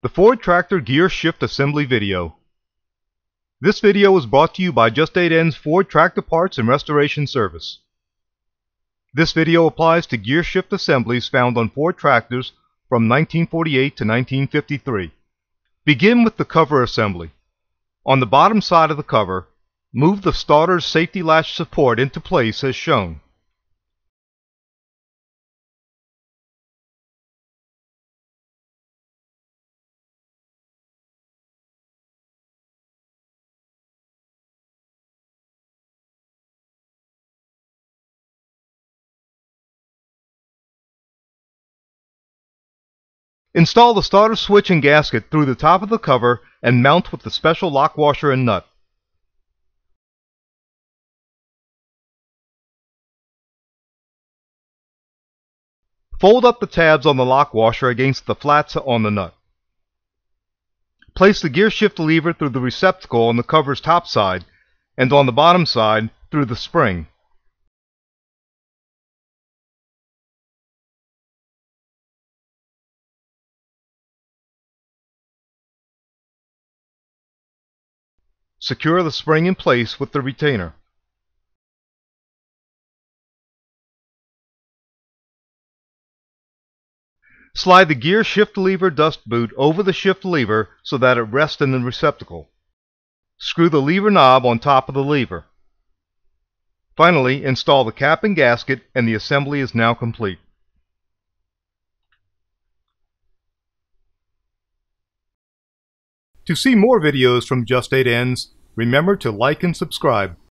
The Ford Tractor Gear Shift Assembly video. This video was brought to you by Just8N's Ford Tractor Parts and Restoration Service. This video applies to gear shift assemblies found on Ford tractors from 1948 to 1953. Begin with the cover assembly. On the bottom side of the cover, move the starter's safety latch support into place as shown. Install the starter switch and gasket through the top of the cover and mount with the special lock washer and nut. Fold up the tabs on the lock washer against the flats on the nut. Place the gear shift lever through the receptacle on the cover's top side and on the bottom side through the spring. Secure the spring in place with the retainer. Slide the gear shift lever dust boot over the shift lever so that it rests in the receptacle. Screw the lever knob on top of the lever. Finally, install the cap and gasket, and the assembly is now complete. To see more videos from Just8N's, remember to like and subscribe.